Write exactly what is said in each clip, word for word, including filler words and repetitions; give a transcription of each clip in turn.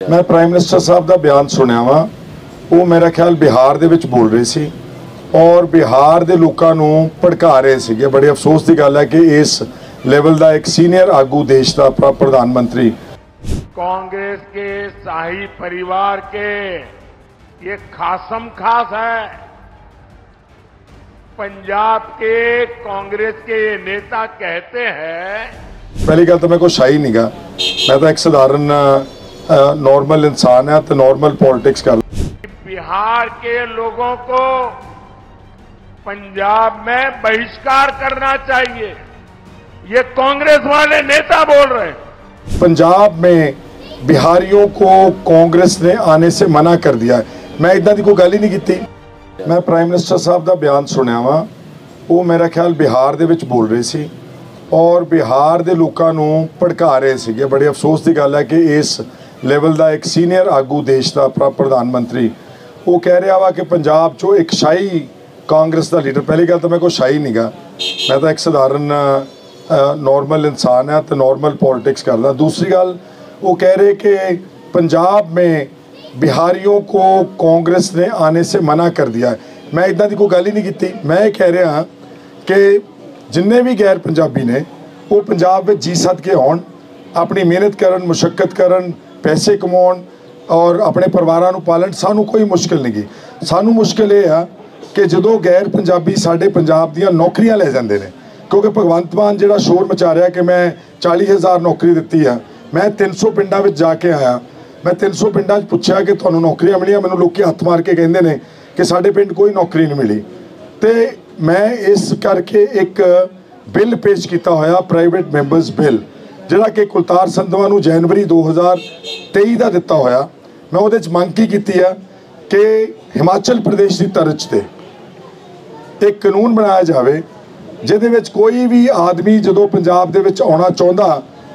मैं prime minister साहब का बयान सुनिया वा, वो मेरा ख्याल बिहार दे विच बोल रहे सी और बिहार के लोगों को भड़का रहे थे। बड़े अफसोस की गल है कि इस लेवल का एक सीनियर आगू देश का प्रधानमंत्री कांग्रेस के शाही परिवार के ये खासम खास है। पंजाब के कांग्रेस के ये नेता कहते हैं, पहली गल तो मैं कोई शाही नहीं गा, मैं तो एक साधारण नॉर्मल इंसान है तो नॉर्मल पॉलिटिक्स कर। बिहार के लोगों को पंजाब में बहिष्कार करना चाहिए, ये कांग्रेस वाले नेता बोल रहे हैं। पंजाब में बिहारियों को कांग्रेस ने आने से मना कर दिया है। मैं इदा की कोई गल ही नहीं की। मैं प्राइम मिनिस्टर साहब का बयान सुनिया वा, वो मेरा ख्याल बिहार दे विच बोल रहे सी और बिहार के लोगों को भड़का रहे थे। बड़े अफसोस की गल है कि इस लेवल का एक सीनियर आगू देश का प्रधानमंत्री वो कह रहा वा कि पंजाब चो एक शाही कांग्रेस का लीडर। पहली गल तो मैं कोई शाही नहीं गा, मैं तो एक साधारण नॉर्मल इंसान है तो नॉर्मल पॉलिटिक्स करदा। दूसरी गल वो कह रहे कि पंजाब में बिहारियों को कांग्रेस ने आने से मना कर दिया है। मैं इदा की कोई गल ही नहीं की। मैं कह रहा कि जिन्ने भी गैर पंजाबी ने वो पंजाब में जी सद के आउण, अपनी मेहनत करन, मुशक्कत करन, पैसे कमाउण और अपने परिवारों को पालन। सानू कोई मुश्किल नहीं गी। सानू मुश्किल ये है कि जो गैर पंजाबी साडे पंजाब दियां नौकरियां ले जाते हैं, क्योंकि भगवंत मान जिहड़ा शोर मचा रहा कि मैं चाली हज़ार नौकरी दी है। मैं तीन सौ पिंडा में जाके आया, मैं तीन सौ पिंडा पूछा कि तुहानू नौकरियां मिलियां। मैनूं लोग हत्थ मार के कहते हैं कि साडे पिंड कोई नौकरी नहीं मिली। तो मैं इस करके एक बिल पेश किया होया, प्राइवेट मैंबरस बिल, जिहड़ा कि कुलतार संधवा नूं जनवरी दो हज़ार तेई का दिता होया। मैं उहदे च मंग की कीती है कि हिमाचल प्रदेश की तर्ज ते एक कानून बनाया जाए जिहदे विच कोई भी आदमी जो पंजाब दे विच आउणा चाहुंदा,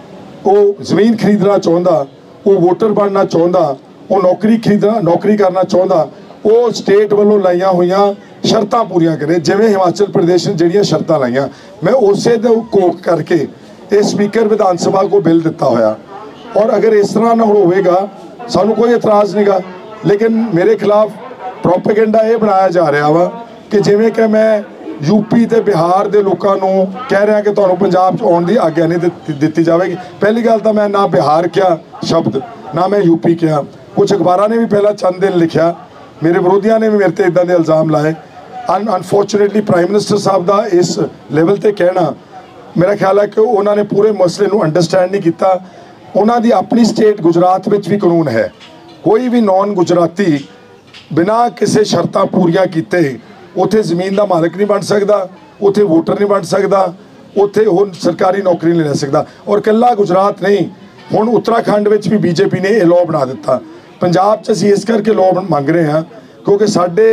वो जमीन खरीदना चाहुंदा, वो वोटर बनना चाहुंदा, वो नौकरी खरीदना नौकरी करना चाहुंदा, वो स्टेट वालों लाइयां होईयां शर्तां पूरियां करे। जिवें हिमाचल प्रदेश ने जिहड़ियां शर्तां लाइयां, मैं उसे दे कोक करके ये स्पीकर विधान सभा को बिल दिता होया। और अगर इस तरह ना होगा सानू कोई एतराज़ नहीं गा, लेकिन मेरे खिलाफ प्रोपेगेंडा ये बनाया जा रहा वा कि जिवें कि मैं यूपी ते बिहार के लोगों को कह रहा कि तुहानू पंजाब च आउण दी आग्या नहीं दी जाएगी। पहली गल तो मैं ना बिहार क्या शब्द, ना मैं यूपी क्या। कुछ अखबारों ने भी पहला चंद दिन लिखा, मेरे विरोधियों ने भी मेरे ते इदां दे इल्ज़ाम लाए। अन अनफॉर्चुनेटली प्राइम मिनिस्टर साहब का इस लेवल पर कहना, मेरा ख्याल है कि उन्होंने पूरे मसले को अंडरस्टैंड नहीं किया। उन्होंने अपनी स्टेट गुजरात में भी कानून है, कोई भी नॉन गुजराती बिना किसी शर्तां पूरियां कीते उत्थे जमीन का मालिक नहीं बन सकता, उत्थे वोटर नहीं बन सकता, उत्थे होर सरकारी नौकरी नहीं ले सकता। और कल्ला गुजरात नहीं, हुण उत्तराखंड में भी बीजेपी ने यह लॉ बना दिता। पंजाब च असीं इस करके लॉ मंग रहे हैं क्योंकि साढ़े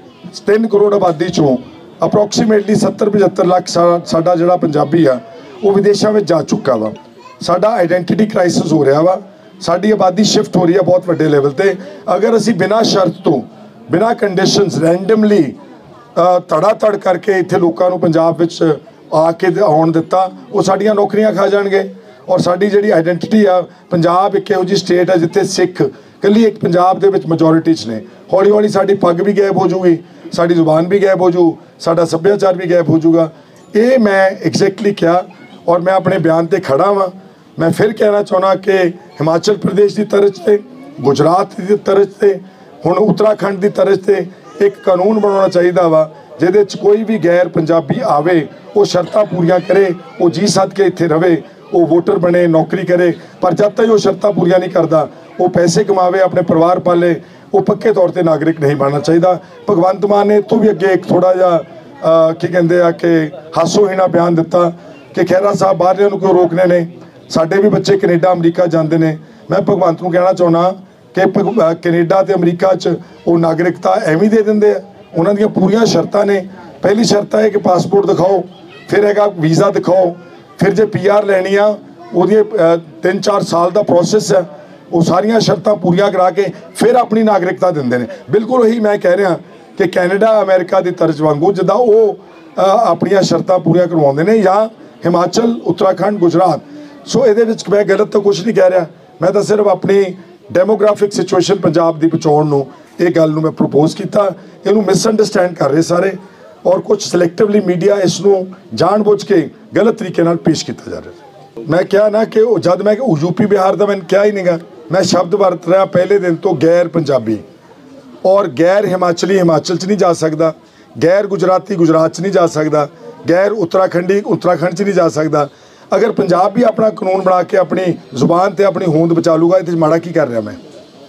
तीन करोड़ आबादी चों अप्रोक्सीमेटली सत्तर पचहत्तर लाख साडा जिहड़ा पंजाबी आ वो विदेशों में जा चुका वा। साडा आइडेंटिटी क्राइसिस हो रहा वा, साडी आबादी शिफ्ट हो रही है बहुत वड्डे लेवल ते। अगर असीं बिना शर्त तो, बिना कंडीशनस, रैंडमली धड़ा धड़ करके इत्थे लोकां नूं पंजाब विच आके आउण दिता, वो साडीआं नौकरियां खा जाणगे। और साडी जिहड़ी आइडेंटिटी आ, पंजाब एक इहो जी स्टेट है जिथे सिख कल्ली एक पंजाब दे विच मैजोरिटी च ने। हौली हौली साडी पग भी गायब हो जूगी, साडी जुबान भी गायब हो जू, साडा सभ्याचार भी गायब हो जूगा। ये मैं एग्जैक्टली क्या और मैं अपने बयान ते खड़ा वां। मैं फिर कहना चाहना कि हिमाचल प्रदेश की तर्ज से, गुजरात की तर्ज से, हुण उत्तराखंड की तर्ज से एक कानून बनाना चाहिए वा जिहदे च कोई भी गैर पंजाबी आवे, वो शर्तां पूरियां करे, वो जी सद के इत्थे रवे, वो वोटर बने, नौकरी करे। पर जब तक वो शर्तां पूरियां नहीं करता, वो पैसे कमावे, अपने परिवार पाले, वो पक्के तौर पर नागरिक नहीं बनना चाहिए। भगवंत मान ने तो भी अगे एक थोड़ा जिहा की कहते हैं कि हासोहीना बयान दिता कि खैरा साहब बाहरिਆਂ ਨੂੰ क्यों रोकने ने, साडे भी बच्चे कनेडा अमरीका जाते हैं। मैं भगवंत को कहना चाहना कि कनेडा ते अमरीका च वो नागरिकता एवं दे देंगे, उन्होंने पूरियां शर्तां ने। पहली शर्त है कि पासपोर्ट दिखाओ, फिर है वीज़ा दिखाओ, फिर जो पी आर लैनी आ वो तीन चार साल का प्रोसैस है, वो सारिया शर्तां पूरियां करा के फिर अपनी नागरिकता देंगे ने। बिल्कुल वही मैं कह रहा कि कैनेडा अमेरिका की तर्ज वांगू जिद्दां वो अपन शर्तां पूरियां करवाउंदे ने, या हिमाचल, उत्तराखंड, गुजरात। सो ये मैं गलत तो कुछ नहीं कह रहा, मैं तो सिर्फ अपनी ਡੈਮੋਗ੍ਰਾਫਿਕ ਸਿਚੁਏਸ਼ਨ ਪੰਜਾਬ ਦੀ ਬਚਾਉਣ ਨੂੰ ਇਹ ਗੱਲ ਨੂੰ ਮੈਂ ਪ੍ਰਪੋਜ਼ ਕੀਤਾ। ਇਹਨੂੰ ਮਿਸਅੰਡਰਸਟੈਂਡ ਕਰ ਰਹੇ ਸਾਰੇ, ਔਰ ਕੁਝ ਸਿਲੈਕਟਿਵਲੀ ਮੀਡੀਆ ਇਸ ਨੂੰ ਜਾਣਬੁੱਝ ਕੇ ਗਲਤ ਤਰੀਕੇ ਨਾਲ ਪੇਸ਼ ਕੀਤਾ ਜਾ ਰਿਹਾ। ਮੈਂ ਕਿਹਾ ਨਾ ਕਿ ਉਹ ਜਦ ਮੈਂ ਯੂਪੀ ਬਿਹਾਰ ਦਾ ਮੈਂ ਕਿਹਾ ਹੀ ਨਹੀਂਗਾ, ਮੈਂ ਸ਼ਬਦ ਵਰਤ ਰਿਹਾ ਪਹਿਲੇ ਦਿਨ ਤੋਂ ਗੈਰ ਪੰਜਾਬੀ, ਔਰ ਗੈਰ ਹਿਮਾਚਲੀ ਹਿਮਾਚਲ 'ਚ ਨਹੀਂ ਜਾ ਸਕਦਾ, ਗੈਰ ਗੁਜਰਾਤੀ ਗੁਜਰਾਤ 'ਚ ਨਹੀਂ ਜਾ ਸਕਦਾ, ਗੈਰ ਉੱਤਰਾਖੰਡੀ ਉੱਤਰਾਖੰਡ 'ਚ ਨਹੀਂ ਜਾ ਸਕਦਾ। ਅਗਰ ਪੰਜਾਬ ਵੀ ਆਪਣਾ ਕਾਨੂੰਨ ਬਣਾ ਕੇ ਆਪਣੀ ਜ਼ੁਬਾਨ ਤੇ ਆਪਣੀ ਹੋਂਦ ਬਚਾ ਲੂਗਾ, ਇਹਦੇ 'ਚ ਮਾੜਾ ਕੀ ਕਰ ਰਿਹਾ ਮੈਂ?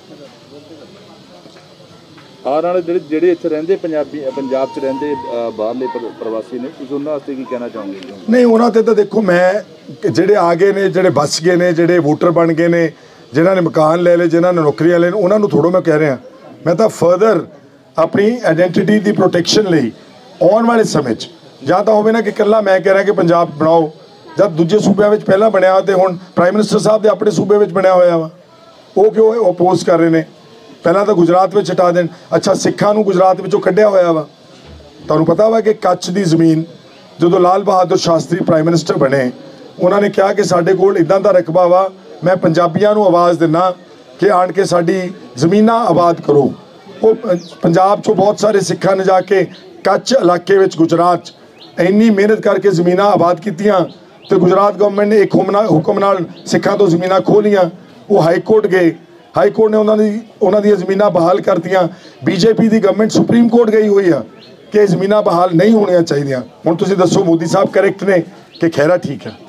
ਆਉਣ ਵਾਲੇ ਜਿਹੜੇ ਜਿਹੜੇ ਇੱਥੇ ਰਹਿੰਦੇ ਪੰਜਾਬੀ ਪੰਜਾਬ 'ਚ ਰਹਿੰਦੇ ਬਾਹਰਲੇ ਪ੍ਰਵਾਸੀ ਨੇ, ਤੁਸੀਂ ਉਹਨਾਂ ਵਾਸਤੇ ਕੀ ਕਹਿਣਾ ਚਾਹੋਗੇ? ਨਹੀਂ, ਉਹਨਾਂ ਤੇ ਤਾਂ ਦੇਖੋ, ਮੈਂ ਜਿਹੜੇ ਆ ਗਏ ਨੇ, ਜਿਹੜੇ ਵੱਸ ਗਏ ਨੇ, ਜਿਹੜੇ ਵੋਟਰ ਬਣ ਗਏ ਨੇ, ਜਿਨ੍ਹਾਂ ਨੇ ਮਕਾਨ ਲੈ ਲਏ, ਜਿਨ੍ਹਾਂ ਨੇ ਨੌਕਰੀਆਂ ਲੈ ਲਏ, ਉਹਨਾਂ ਨੂੰ ਥੋੜ੍ਹਾ ਮੈਂ ਕਹਿ ਰਿਹਾ। ਮੈਂ ਤਾਂ ਫਰਦਰ ਆਪਣੀ ਆਇਡੈਂਟੀਟੀ ਦੀ ਪ੍ਰੋਟੈਕਸ਼ਨ ਲਈ ਆਉਣ ਵਾਲੇ ਸਮੇਂ 'ਚ ਜਾਂ ਤਾਂ ਹੋਵੇ ਨਾ ਕਿ ਇਕੱਲਾ ਮੈਂ ਕਹਿ ਰਿਹਾ ਕਿ ਪੰਜਾਬ ਬਣਾਓ, ਜਦ ਦੂਜੇ ਸੂਬਿਆਂ ਵਿੱਚ ਪਹਿਲਾਂ ਬਣਿਆ ਤੇ ਹੁਣ ਪ੍ਰਾਈਮ ਮਿਨਿਸਟਰ ਸਾਹਿਬ ਦੇ ਆਪਣੇ ਸੂਬੇ ਵਿੱਚ ਬਣਿਆ ਹੋਇਆ ਵਾ, ਉਹ ਕਿਉਂ ਓਪੋਜ਼ ਕਰ ਰਹੇ ਨੇ? ਪਹਿਲਾਂ ਤਾਂ ਗੁਜਰਾਤ ਵਿੱਚ ਹਟਾ ਦੇਣ। ਅੱਛਾ, ਸਿੱਖਾਂ ਨੂੰ ਗੁਜਰਾਤ ਵਿੱਚੋਂ ਕੱਢਿਆ ਹੋਇਆ ਵਾ। ਤੁਹਾਨੂੰ ਪਤਾ ਵਾ ਕਿ ਕੱਛ ਦੀ ਜ਼ਮੀਨ ਜਦੋਂ ਲਾਲ ਬਹਾਦਰ ਸ਼ਾਸਤਰੀ ਪ੍ਰਾਈਮ ਮਿਨਿਸਟਰ ਬਣੇ, ਉਹਨਾਂ ਨੇ ਕਿਹਾ ਕਿ ਸਾਡੇ ਕੋਲ ਇੱਦਾਂ ਦਾ ਰਕਬਾ ਵਾ, ਮੈਂ ਪੰਜਾਬੀਆਂ ਨੂੰ ਆਵਾਜ਼ ਦਿੰਦਾ ਕਿ ਆਣ ਕੇ ਸਾਡੀ ਜ਼ਮੀਨਾਂ ਆਬਾਦ ਕਰੋ। ਉਹ ਪੰਜਾਬ 'ਚੋਂ ਬਹੁਤ ਸਾਰੇ ਸਿੱਖਾਂ ਨੇ ਜਾ ਕੇ ਕੱਛ ਇਲਾਕੇ ਵਿੱਚ ਗੁਜਰਾਤ 'ਚ ਇੰਨੀ ਮਿਹਨਤ ਕਰਕੇ ਜ਼ਮੀਨਾਂ ਆਬਾਦ ਕੀਤੀਆਂ, ਤੇ ਗੁਜਰਾਤ ਗਵਰਨਮੈਂਟ ਨੇ ਇੱਕ ਹੁਕਮ ਨਾਲ ਸਿੱਖਾਂ ਤੋਂ ਜ਼ਮੀਨਾਂ ਖੋਹ ਲਈਆਂ। ਉਹ ਹਾਈ ਕੋਰਟ ਗਏ, ਹਾਈ ਕੋਰਟ ਨੇ ਉਹਨਾਂ ਦੀ ਉਹਨਾਂ ਦੀਆਂ ਜ਼ਮੀਨਾਂ ਬਹਾਲ ਕਰਤੀਆਂ। ਬੀਜੇਪੀ ਦੀ ਗਵਰਨਮੈਂਟ ਸੁਪਰੀਮ ਕੋਰਟ ਗਈ ਹੋਈ ਆ ਕਿ ਜ਼ਮੀਨਾਂ ਬਹਾਲ ਨਹੀਂ ਹੋਣੀਆਂ ਚਾਹੀਦੀਆਂ। ਹੁਣ ਤੁਸੀਂ ਦੱਸੋ, ਮੋਦੀ ਸਾਹਿਬ ਕਰੈਕਟ ਨੇ ਕਿ ਖਹਿਰਾ ਠੀਕ ਹੈ?